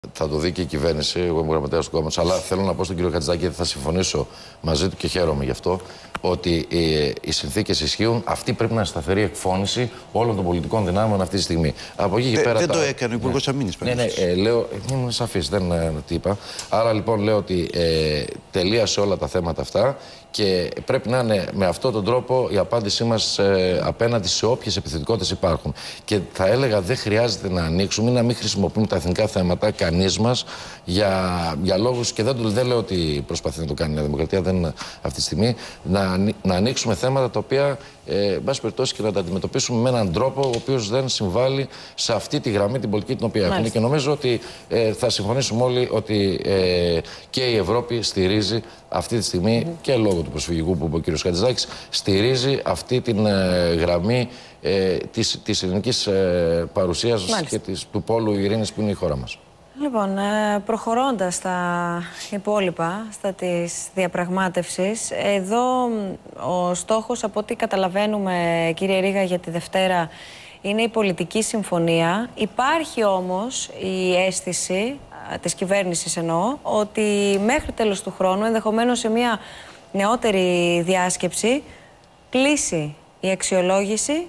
Θα το δει και η κυβέρνηση, εγώ είμαι γραμματέας του κόμματος, αλλά θέλω να πω στον κύριο Χατζηδάκη, γιατί θα συμφωνήσω μαζί του και χαίρομαι γι' αυτό, ότι οι συνθήκες ισχύουν. Αυτή πρέπει να είναι σταθερή εκφώνηση όλων των πολιτικών δυνάμεων αυτή τη στιγμή. Από εκεί και πέρα. Δεν το έκανε ο Υπουργός Αμήνης. Λέω, ήμουν σαφής, δεν τι είπα. Άρα λοιπόν λέω ότι τελείωσε όλα τα θέματα αυτά και πρέπει να είναι με αυτόν τον τρόπο η απάντησή μας απέναντι σε όποιες επιθετικότητες υπάρχουν. Και θα έλεγα δεν χρειάζεται να ανοίξουμε ή να μην χρησιμοποιούμε τα εθνικά θέματα κανείς μας για λόγους, και δεν λέω ότι προσπαθεί να το κάνει η Νέα Δημοκρατία, δεν αυτή τη στιγμή, να ανοίξουμε θέματα τα οποία εν πάση περιπτώσει και να τα αντιμετωπίσουμε με έναν τρόπο ο οποίος δεν συμβάλλει σε αυτή τη γραμμή την πολιτική την οποία έχουμε. Και νομίζω ότι θα συμφωνήσουμε όλοι ότι και η Ευρώπη στηρίζει αυτή τη στιγμή και λόγω του προσφυγικού που είπε ο κ. Χατζηδάκης, στηρίζει αυτή την γραμμή της ελληνικής παρουσίας και του πόλου ειρήνης που είναι η χώρα μας. Λοιπόν, προχωρώντας στα υπόλοιπα, στα της διαπραγμάτευσης, εδώ ο στόχος, από ό,τι καταλαβαίνουμε, κύριε Ρήγα, για τη Δευτέρα, είναι η πολιτική συμφωνία. Υπάρχει όμως η αίσθηση, της κυβέρνησης εννοώ, ότι μέχρι τέλος του χρόνου, ενδεχομένως σε μια νεότερη διάσκεψη, κλείσει η αξιολόγηση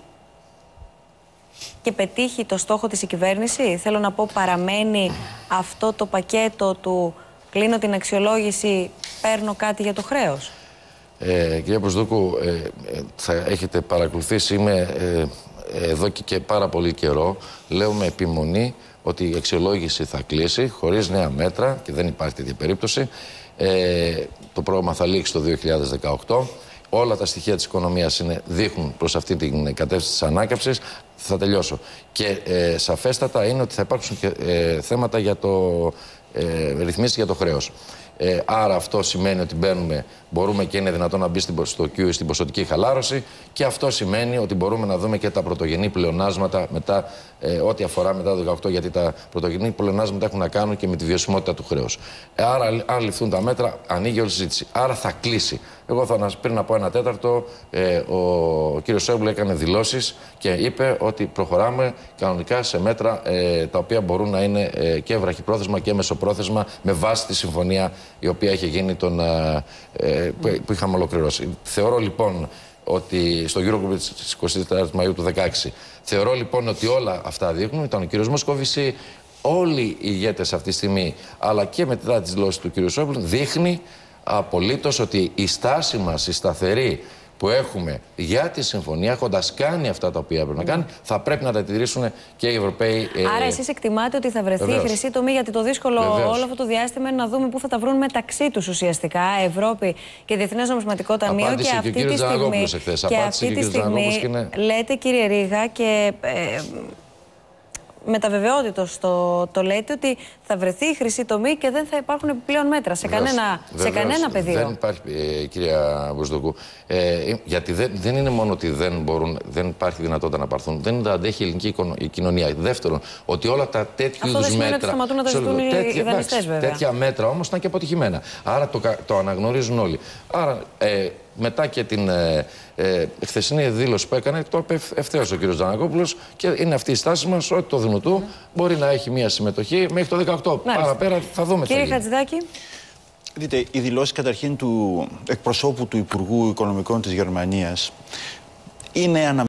και πετύχει το στόχο της η κυβέρνηση. Θέλω να πω, παραμένει αυτό το πακέτο του κλείνω την αξιολόγηση, παίρνω κάτι για το χρέος. Κυρία Προσδούκου, θα έχετε παρακολουθήσει, είμαι εδώ και πάρα πολύ καιρό, λέω με επιμονή ότι η αξιολόγηση θα κλείσει χωρίς νέα μέτρα και δεν υπάρχει τέτοια περίπτωση. Το πρόγραμμα θα λήξει το 2018. Όλα τα στοιχεία της οικονομίας δείχνουν προς αυτή την κατεύθυνση της ανάκαμψης. Θα τελειώσω. Και σαφέστατα είναι ότι θα υπάρξουν και θέματα για ρυθμίσεις για το χρέος. Άρα αυτό σημαίνει ότι μπορούμε και είναι δυνατόν να μπει στο QE στην ποσοτική χαλάρωση, και αυτό σημαίνει ότι μπορούμε να δούμε και τα πρωτογενή πλεονάσματα μετά, ό,τι αφορά μετά το 2018, γιατί τα πρωτογενή πλεονάσματα έχουν να κάνουν και με τη βιωσιμότητα του χρέους. Άρα, αν ληφθούν τα μέτρα, ανοίγει όλη η συζήτηση. Άρα θα κλείσει. Εγώ πριν από ένα τέταρτο, ο κ. Σόιμπλε έκανε δηλώσεις και είπε ότι προχωράμε κανονικά σε μέτρα τα οποία μπορούν να είναι και βραχυπρόθεσμα και μεσοπρόθεσμα, με βάση τη συμφωνία η οποία είχε γίνει που είχαμε ολοκληρώσει. Θεωρώ λοιπόν ότι στο Eurogroup της 24 Μαΐου του 2016, θεωρώ λοιπόν ότι όλα αυτά δείχνουν, ήταν ο κ. Μοσκοβισή, όλοι οι ηγέτες αυτή τη στιγμή, αλλά και μετά τις δηλώσεις του κ. Σόιμπλε, δείχνει απολύτως ότι η στάση μας, η σταθερή που έχουμε για τη συμφωνία, έχοντας κάνει αυτά τα οποία πρέπει να κάνει, θα πρέπει να τα τηρήσουν και οι Ευρωπαίοι. Άρα, εσείς εκτιμάτε ότι θα βρεθεί η χρυσή τομή, γιατί το δύσκολο όλο αυτό το διάστημα είναι να δούμε πού θα τα βρουν μεταξύ τους ουσιαστικά Ευρώπη και Διεθνές Νομισματικό Ταμείο. Απάντησε και αυτή τη στιγμή. Και αυτή τη στιγμή λέτε, κύριε Ρήγα, και με τα βεβαιότητος το λέτε, ότι θα βρεθεί η χρυσή τομή και δεν θα υπάρχουν επιπλέον μέτρα σε κανένα πεδίο. Δεν υπάρχει, κυρία Προσδούκου, γιατί δεν είναι μόνο ότι δεν υπάρχει δυνατότητα να πάρθουν, δεν τα αντέχει η ελληνική κοινωνία. Δεύτερον, ότι όλα τα τέτοιου είδους μέτρα. Αυτό δεν σημαίνει ότι σταματούν να τα ζητούν οι δανειστές, βέβαια. Τέτοια μέτρα όμως ήταν και αποτυχημένα. Άρα το αναγνωρίζουν όλοι. Άρα, μετά και την χθεσινή δήλωση που έκανε, το είπε ευθέως ο κ. Τζανακόπουλος, και είναι αυτή η στάση μας, ότι το Δουνουτού μπορεί να έχει μια συμμετοχή μέχρι το 2018. Παραπέρα θα δούμε. Κύριε Χατζηδάκη. Δείτε, η δηλώση καταρχήν του εκπροσώπου του Υπουργού Οικονομικών της Γερμανίας είναι